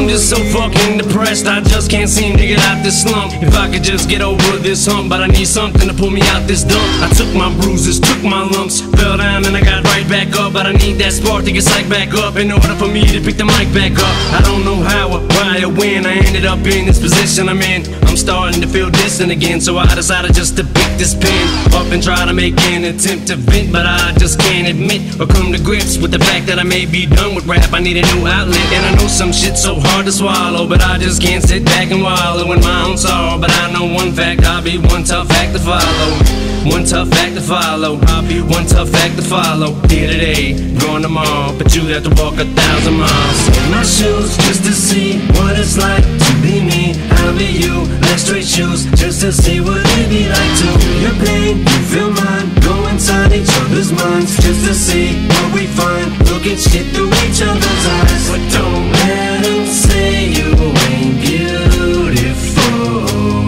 I'm just so fucking depressed, I just can't seem to get out this slump. If I could just get over this hump, but I need something to pull me out this dump. I took my bruises, took my lumps, fell down and I got right back up. But I need that spark to get psyched back up in order for me to pick the mic back up. I don't know how or why or when I ended up in this position I'm in. I'm starting to feel distant again, so I decided just to pick this pen up and try to make an attempt to vent. But I just can't admit or come to grips with the fact that I may be done with rap. I need a new outlet, and I know some shit's so hard to swallow, but I just can't sit back and wallow in my own sorrow. But I know one fact, I'll be one tough act to follow. One tough act to follow. I'll be one tough act to follow. Here today, gone tomorrow, but you have to walk 1,000 miles in my shoes just to see what it's like to be me. I'll be you, left straight shoes just to see what it'd be like to feel your pain, you feel mine. Go inside each other's minds just to see what we find. Look at shit through each other's eyes, but don't let them say you ain't beautiful.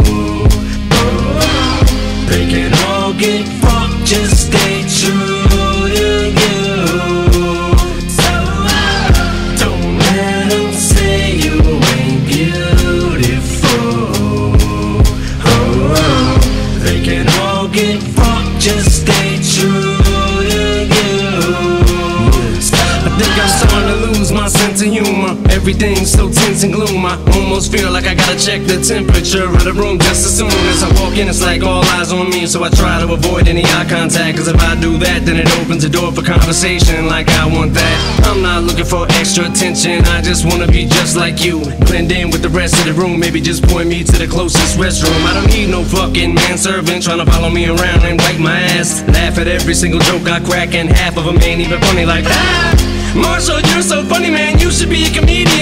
They can all get fucked, just stay true to you. So don't let them say you ain't beautiful. They can all get fucked, just stay true to you. I think I'm starting to lose my sense of humor. Everything's so tense and gloom, I almost feel like I gotta check the temperature of the room just as soon as I walk in. It's like all eyes on me, so I try to avoid any eye contact, cause if I do that, then it opens the door for conversation like I want that. I'm not looking for extra attention, I just wanna be just like you, blend in with the rest of the room. Maybe just point me to the closest restroom. I don't need no fucking manservant trying to follow me around and wipe my ass, laugh at every single joke I crack, and half of them ain't even funny like that. Marshall, you're so funny, man, you should be a comedian.